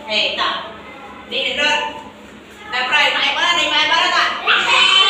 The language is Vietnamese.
Ê, ta. Đi đến rồi. Làm rồi, mày bớt đi, mày bớt rồi.